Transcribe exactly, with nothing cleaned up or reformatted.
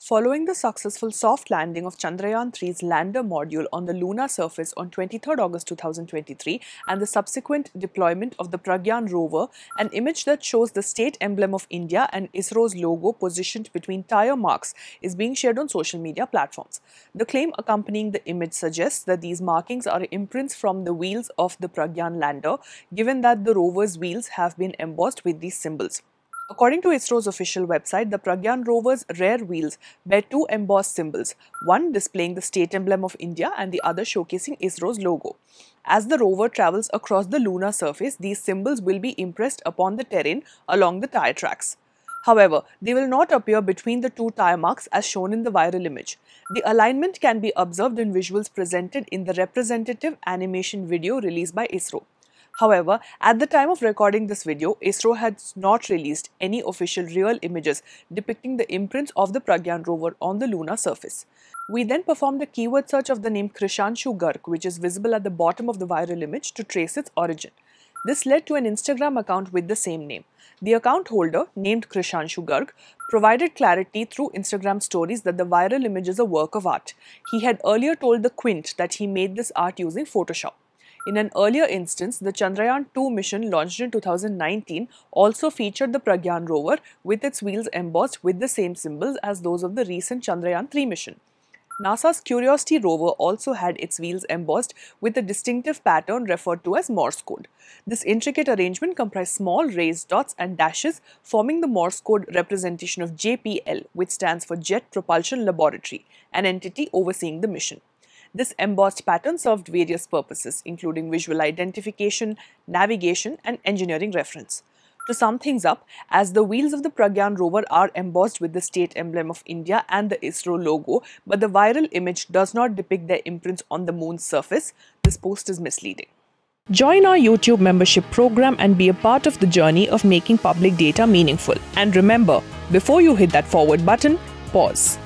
Following the successful soft landing of Chandrayaan three's lander module on the lunar surface on twenty-third August two thousand twenty-three and the subsequent deployment of the Pragyan rover, an image that shows the state emblem of India and ISRO's logo positioned between tire marks is being shared on social media platforms. The claim accompanying the image suggests that these markings are imprints from the wheels of the Pragyan lander, given that the rover's wheels have been embossed with these symbols. According to ISRO's official website, the Pragyan rover's rear wheels bear two embossed symbols, one displaying the state emblem of India and the other showcasing ISRO's logo. As the rover travels across the lunar surface, these symbols will be impressed upon the terrain along the tire tracks. However, they will not appear between the two tire marks as shown in the viral image. The alignment can be observed in visuals presented in the representative animation video released by ISRO. However, at the time of recording this video, ISRO has not released any official real images depicting the imprints of the Pragyan rover on the lunar surface. We then performed a keyword search of the name Krishanshu Garg, which is visible at the bottom of the viral image, to trace its origin. This led to an Instagram account with the same name. The account holder, named Krishanshu Garg, provided clarity through Instagram stories that the viral image is a work of art. He had earlier told the Quint that he made this art using Photoshop. In an earlier instance, the Chandrayaan two mission launched in two thousand nineteen also featured the Pragyan rover with its wheels embossed with the same symbols as those of the recent Chandrayaan three mission. NASA's Curiosity rover also had its wheels embossed with a distinctive pattern referred to as Morse code. This intricate arrangement comprised small raised dots and dashes forming the Morse code representation of J P L, which stands for Jet Propulsion Laboratory, an entity overseeing the mission. This embossed pattern served various purposes, including visual identification, navigation, and engineering reference. To sum things up, as the wheels of the Pragyan rover are embossed with the state emblem of India and the ISRO logo, but the viral image does not depict their imprints on the moon's surface, this post is misleading. Join our YouTube membership program and be a part of the journey of making public data meaningful. And remember, before you hit that forward button, pause.